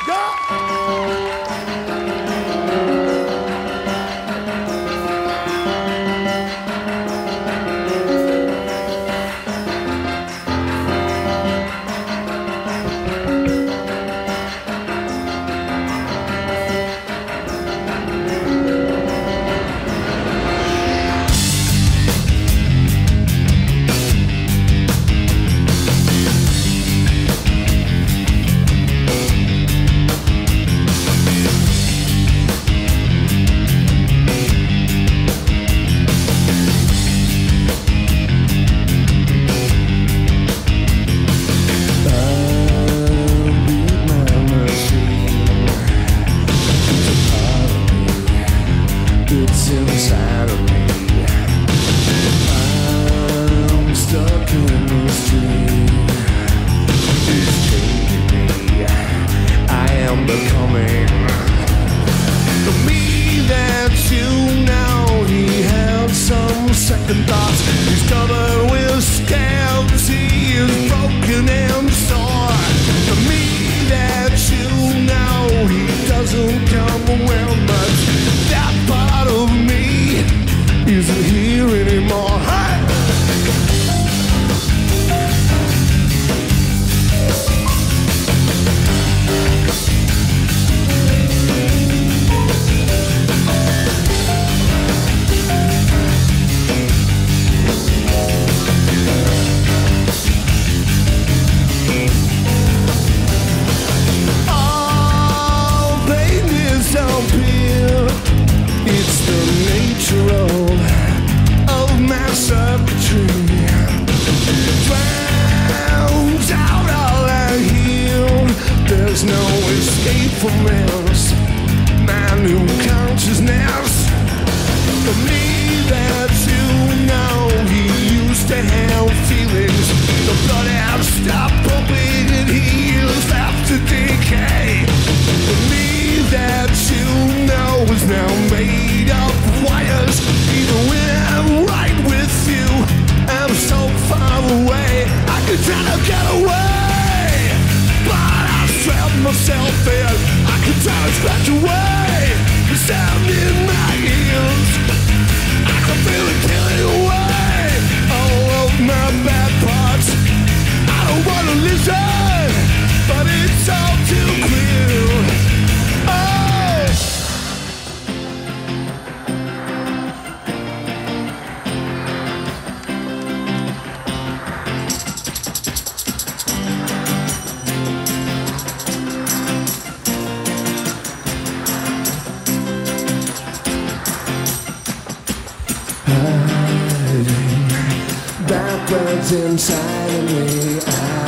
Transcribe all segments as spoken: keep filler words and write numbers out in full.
Inside of me,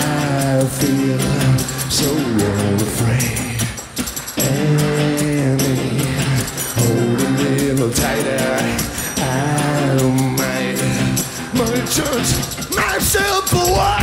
I feel so unafraid. Annie, hold a little tighter. I might, might touch myself away.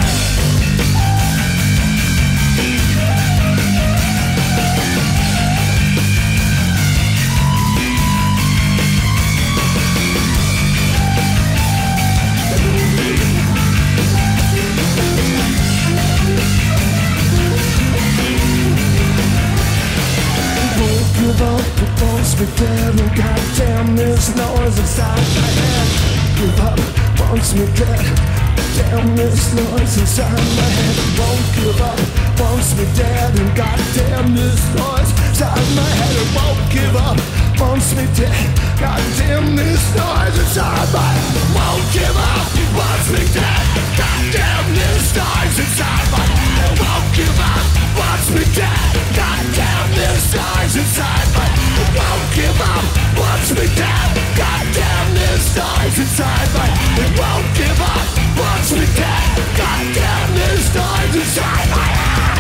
Wants me dead, and goddamn this noise inside my head. Give up, wants me dead. Damn this noise inside my head. Won't give up, wants me dead, and goddamn this noise inside my head. It won't give up, wants me dead. Goddamn this noise inside my head. Won't give up, wants me dead. Goddamn this noise inside my head. It won't give up, wants me dead. Goddamn this noise inside my head. Won't give up, wants me dead. Goddamn this noise inside my head. It won't give up, wants me dead. Goddamn this noise inside my head.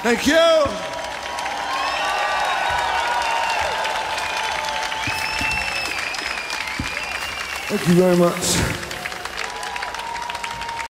Thank you. Thank you very much.